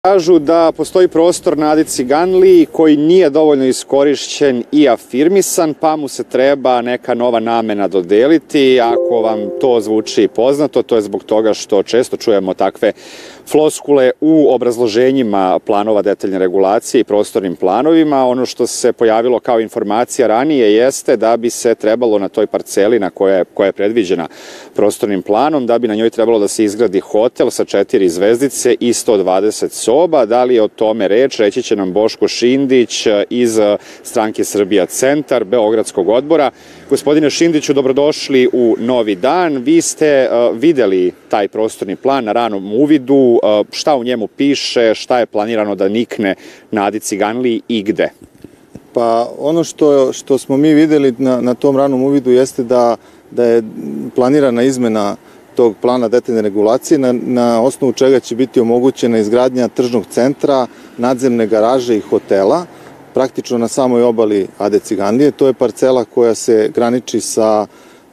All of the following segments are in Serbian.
Kažu da postoji prostor na Adi Ciganliji koji nije dovoljno iskorišćen i afirmisan, pa mu se treba neka nova namena dodeliti. Ako vam to zvuči poznato, to je zbog toga što često čujemo takve floskule u obrazloženjima planova detaljne regulacije i prostornim planovima. Ono što se pojavilo kao informacija ranije jeste da bi se trebalo na toj parceli koja je predviđena prostornim planom, da bi na njoj trebalo da se izgradi hotel sa 4 zvezdice i 120 soba. Da li je o tome reč? Reći će nam Boško Šindić iz stranke Srbija Centar, Beogradskog odbora. Gospodine Šindiću, dobrodošli u Novi dan. Vi ste videli taj prostorni plan na ranom uvidu. Šta u njemu piše, šta je planirano da nikne na Adi Ciganliji i gde? Pa ono što smo mi videli na tom ranom uvidu jeste da je planirana izmena tog plana detaljne regulacije na osnovu čega će biti omogućena izgradnja tržnog centra, nadzemne garaže i hotela, praktično na samoj obali Ade Ciganlije. To je parcela koja se graniči sa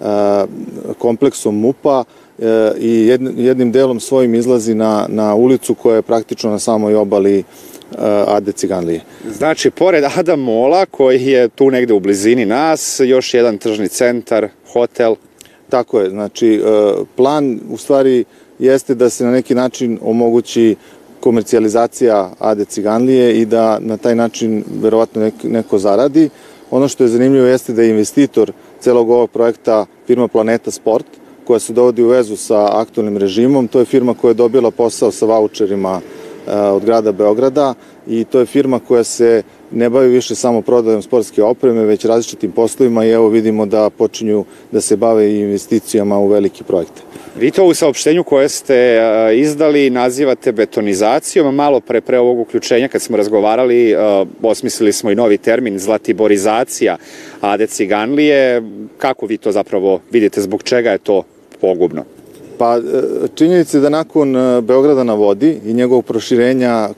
kompleksom MUP-a i jednim delom svojim izlazi na ulicu koja je praktično na samoj obali Ade Ciganlije. Znači, pored Ada Mola, koji je tu negde u blizini nas, još jedan tržni centar, hotel. Tako je, znači plan u stvari jeste da se na neki način omogući komercijalizacija Ade Ciganlije i da na taj način verovatno neko zaradi. Ono što je zanimljivo jeste da je investitor celog ovog projekta firma Planeta Sport, koja se dovodi u vezu sa aktualnim režimom. To je firma koja je dobila posao sa vaučerima od grada Beograda i to je firma koja se ne bavi više samo prodajom sportske opreme, već različitim poslovima i evo vidimo da počinju da se bave i investicijama u velike projekte. Vi to u saopštenju koje ste izdali nazivate betonizacijom, a malo pre ovog uključenja kad smo razgovarali, osmislili smo i novi termin zlatiborizacija Ade Ciganlije. Kako vi to zapravo vidite, zbog čega je to pogubno? Pa činjenica je da nakon Beograda na vodi i njegovog proširenja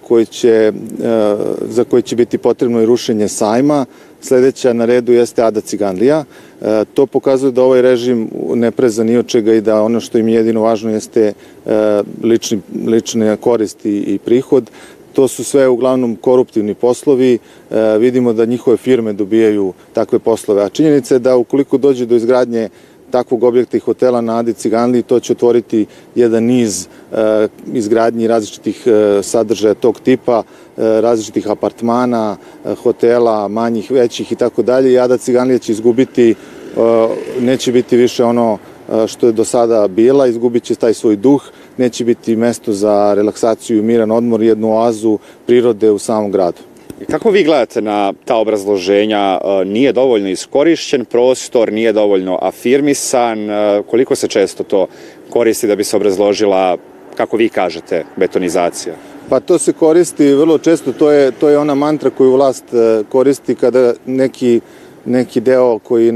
za koji će biti potrebno i rušenje sajma, sledeća na redu jeste Ada Ciganlija. To pokazuje da ovaj režim ne preza ni od čega i da ono što im je jedino važno jeste lične koristi i prihod. To su sve uglavnom koruptivni poslovi, vidimo da njihove firme dobijaju takve poslove, a činjenica je da ukoliko dođe do izgradnje takvog objekta i hotela na Adi Ciganliji, to će otvoriti jedan niz izgradnji različitih sadržaja tog tipa, različitih apartmana, hotela, manjih, većih i tako dalje. I Ada Ciganlija će izgubiti, neće biti više ono što je do sada bila, izgubit će taj svoj duh, neće biti mesto za relaksaciju i miran odmor, jednu oazu prirode u samom gradu. I kako vi gledate na ta obrazloženja? Nije dovoljno iskorišćen prostor, nije dovoljno afirmisan, koliko se često to koristi da bi se obrazložila, kako vi kažete, betonizacija? Pa to se koristi vrlo često, to je ona mantra koju vlast koristi kada neki deo koji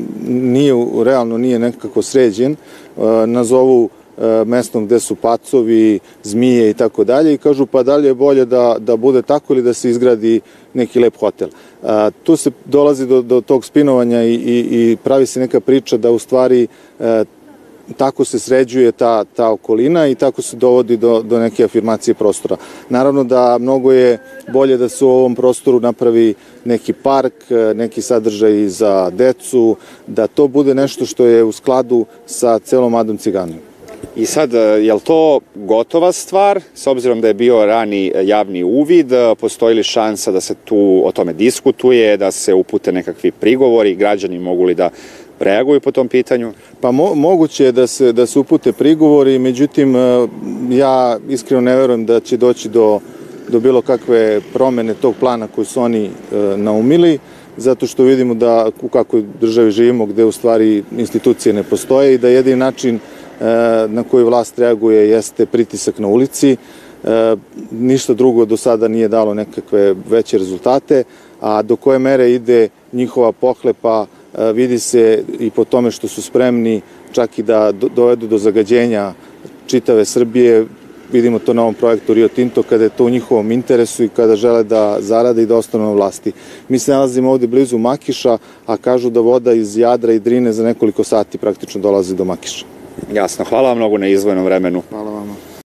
realno nije nekako sređen, nazovu mestom gde su pacovi, zmije i tako dalje i kažu pa da li je bolje da bude tako ili da se izgradi neki lep hotel. Tu se dolazi do tog spinovanja i pravi se neka priča da u stvari tako se sređuje ta okolina i tako se dovodi do neke afirmacije prostora. Naravno da mnogo je bolje da se u ovom prostoru napravi neki park, neki sadržaj za decu, da to bude nešto što je u skladu sa celom Adom Ciganlijom. I sad, je li to gotova stvar, s obzirom da je bio rani javni uvid, postoji li šansa da se tu o tome diskutuje, da se upute nekakvi prigovori, građani mogu li da reaguju po tom pitanju? Pa moguće je da se upute prigovori, međutim ja iskreno ne verujem da će doći do bilo kakve promene tog plana koji su oni naumili, zato što vidimo da u kakvoj državi živimo gde u stvari institucije ne postoje i da jedini način na koji vlast reaguje jeste pritisak na ulici. Ništa drugo do sada nije dalo nekakve veće rezultate, a do koje mere ide njihova pohlepa vidi se i po tome što su spremni čak i da dovedu do zagađenja čitave Srbije. Vidimo to na ovom projektu Rio Tinto, kada je to u njihovom interesu i kada žele da zarade i da ostanu na vlasti. Mi se nalazimo ovde blizu Makiša, a kažu da voda iz Jadra i Drine za nekoliko sati praktično dolazi do Makiša. Jasno, hvala vam mnogo na izdvojenom vremenu. Hvala vama.